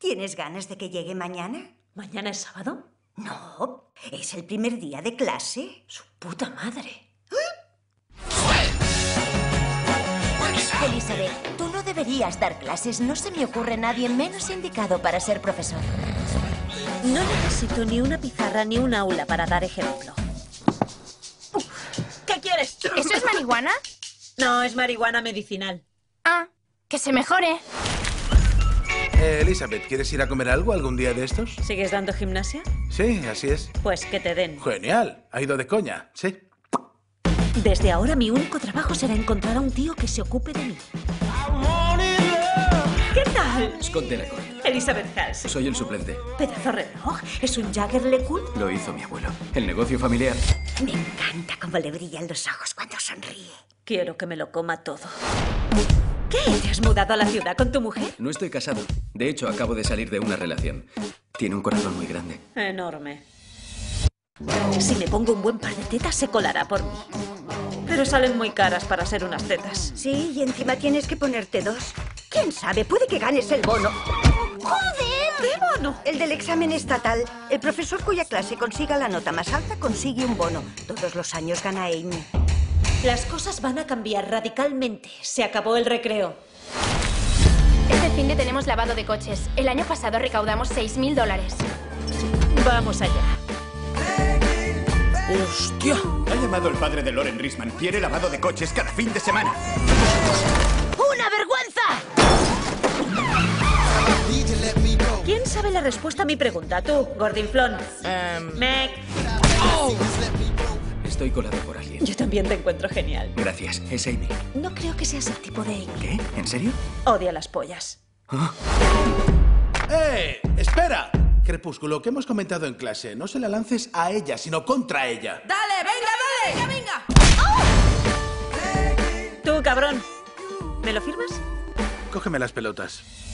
¿Tienes ganas de que llegue mañana? ¿Mañana es sábado? No, es el primer día de clase. ¡Su puta madre! Elizabeth, tú no deberías dar clases. No se me ocurre nadie menos indicado para ser profesor. No necesito ni una pizarra ni un aula para dar ejemplo. ¿Qué quieres? ¿Eso es marihuana? No, es marihuana medicinal. Ah, que se mejore. Elizabeth, ¿quieres ir a comer algo algún día de estos? ¿Sigues dando gimnasia? Sí, así es. Pues que te den. Genial. Ha ido de coña, sí. Desde ahora mi único trabajo será encontrar a un tío que se ocupe de mí. ¿Qué tal? Scott Delacour. Elizabeth Hals. Soy el suplente. Pedazo reloj. ¿Es un Jagger LeCoultre? Lo hizo mi abuelo. El negocio familiar. Me encanta cómo le brillan los ojos cuando sonríe. Quiero que me lo coma todo. ¿Qué? ¿Te has mudado a la ciudad con tu mujer? No estoy casado. De hecho, acabo de salir de una relación. Tiene un corazón muy grande. Enorme. Si me pongo un buen par de tetas, se colará por mí. Pero salen muy caras para ser unas tetas. Sí, y encima tienes que ponerte 2. ¿Quién sabe? Puede que ganes el bono. ¡Joder! ¿Qué bono? El del examen estatal. El profesor cuya clase consiga la nota más alta consigue un bono. Todos los años gana Amy. Las cosas van a cambiar radicalmente. Se acabó el recreo. Este fin de tenemos lavado de coches. El año pasado recaudamos $6.000. Vamos allá. ¡Hostia! Ha llamado el padre de Loren Risman. Quiere lavado de coches cada fin de semana. ¡Una vergüenza! ¿Quién sabe la respuesta a mi pregunta? Tú, Gordinflón. Meg. Estoy colado por alguien. Yo también te encuentro genial. Gracias. Es Amy. No creo que seas el tipo de Amy. ¿Qué? ¿En serio? Odia las pollas. ¡Espera! Crepúsculo, que hemos comentado en clase. No se la lances a ella, sino contra ella. ¡Dale, venga, dale! ¡Venga, venga! Tú, cabrón. ¿Me lo firmas? Cógeme las pelotas.